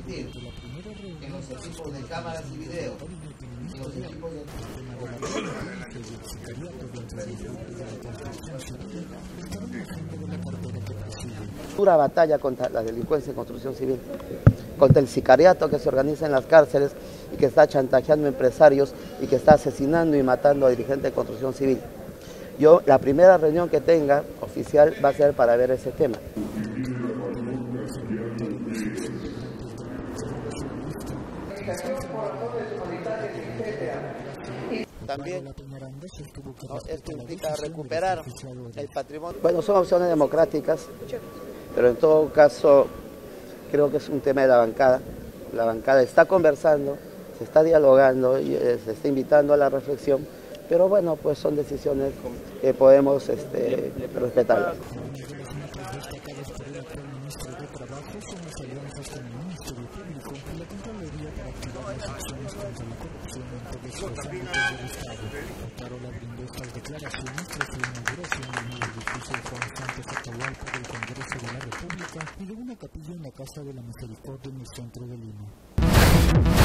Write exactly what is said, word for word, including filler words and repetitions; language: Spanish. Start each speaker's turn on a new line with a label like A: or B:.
A: insistir en los equipos de cámaras y video, en los equipos de...
B: Dura batalla contra la delincuencia en construcción civil, contra el sicariato que se organiza en las cárceles y que está chantajeando empresarios y que está asesinando y matando a dirigentes de construcción civil. Yo, la primera reunión que tenga oficial va a ser para ver ese tema. También no, esto implica recuperar el patrimonio. Bueno, son opciones democráticas, pero en todo caso creo que es un tema de la bancada. La bancada está conversando, se está dialogando y se está invitando a la reflexión, pero bueno, pues son decisiones que podemos este, respetar.
C: Y de una capilla en la Casa de la Misericordia en el centro de Lima.